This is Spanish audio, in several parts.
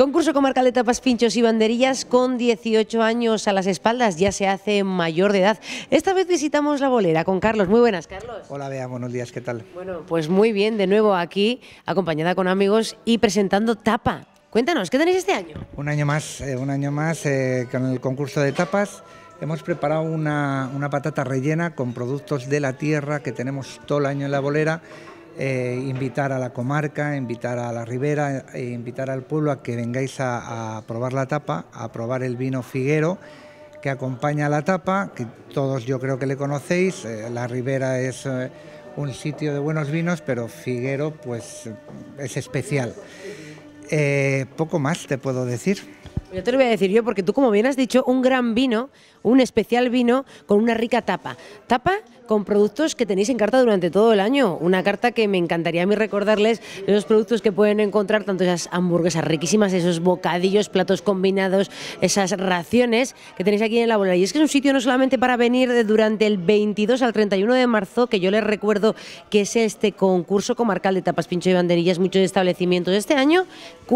Concurso comarcal de tapas, pinchos y banderillas con 18 años a las espaldas, ya se hace mayor de edad. Esta vez visitamos La Bolera con Carlos. Muy buenas, Carlos. Hola, Bea, buenos días, ¿qué tal? Bueno, pues muy bien, de nuevo aquí, acompañada con amigos y presentando tapa. Cuéntanos, ¿qué tenéis este año? Un año más con el concurso de tapas. Hemos preparado una patata rellena con productos de la tierra que tenemos todo el año en La Bolera. Invitar a la comarca, invitar a la ribera, invitar al pueblo a que vengáis a probar la tapa, a probar el vino Figuero que acompaña a la tapa, que todos yo creo que le conocéis. La ribera es un sitio de buenos vinos, pero Figuero pues es especial. Poco más te puedo decir. Yo te lo voy a decir yo, porque tú, como bien has dicho, un gran vino, un especial vino con una rica tapa. Tapa con productos que tenéis en carta durante todo el año. Una carta que me encantaría a mí recordarles, esos productos que pueden encontrar, tanto esas hamburguesas riquísimas, esos bocadillos, platos combinados, esas raciones que tenéis aquí en La Bolera. Y es que es un sitio no solamente para venir durante el 22 al 31 de marzo, que yo les recuerdo que es este concurso comarcal de tapas, pincho y banderillas, muchos establecimientos. Este año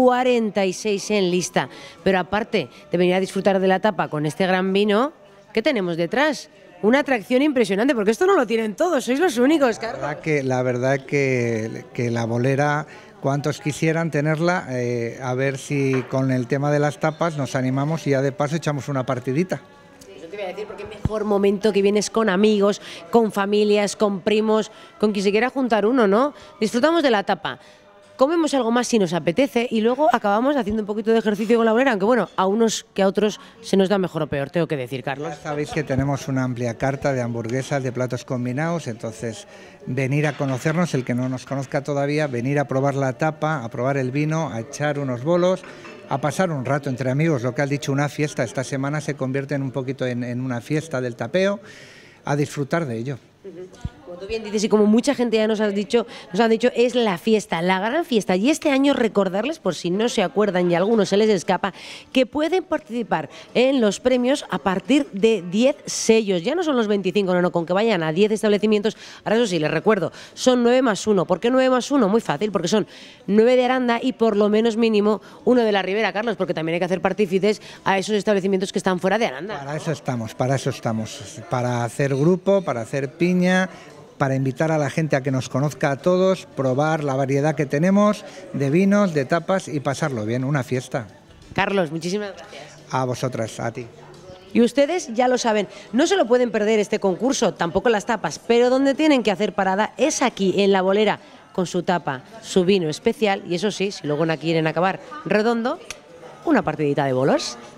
46 en lista. Pero aparte de venir a disfrutar de la tapa con este gran vino, ¿qué tenemos detrás? Una atracción impresionante, porque esto no lo tienen todos, sois los únicos, Carlos. La verdad que La Bolera, cuantos quisieran tenerla, a ver si con el tema de las tapas nos animamos y ya de paso echamos una partidita. Eso te voy a decir, porque mejor momento que vienes con amigos, con familias, con primos, con quien se quiera juntar uno, ¿no? Disfrutamos de la tapa. Comemos algo más si nos apetece y luego acabamos haciendo un poquito de ejercicio con La Bolera, aunque bueno, a unos que a otros se nos da mejor o peor, tengo que decir, Carlos. Ya sabéis que tenemos una amplia carta de hamburguesas, de platos combinados, entonces venir a conocernos, el que no nos conozca todavía, venir a probar la tapa, a probar el vino, a echar unos bolos, a pasar un rato entre amigos, lo que has dicho, una fiesta. Esta semana se convierte en un poquito en una fiesta del tapeo, a disfrutar de ello. Como tú bien dices y como mucha gente ya nos han dicho, es la fiesta, la gran fiesta. Y este año recordarles, por si no se acuerdan y a algunos se les escapa, que pueden participar en los premios a partir de 10 sellos. Ya no son los 25, no, con que vayan a 10 establecimientos. Ahora eso sí, les recuerdo, son 9 más 1. ¿Por qué 9 más 1? Muy fácil, porque son 9 de Aranda y por lo menos mínimo 1 de la Ribera, Carlos, porque también hay que hacer partícipes a esos establecimientos que están fuera de Aranda. Para eso estamos, para hacer grupo, para hacer piña, para invitar a la gente a que nos conozca a todos, probar la variedad que tenemos de vinos, de tapas y pasarlo bien, una fiesta. Carlos, muchísimas gracias. A vosotras, a ti. Y ustedes ya lo saben, no se lo pueden perder este concurso, tampoco las tapas, pero donde tienen que hacer parada es aquí, en La Bolera, con su tapa, su vino especial y eso sí, si luego no quieren acabar redondo, una partidita de bolos.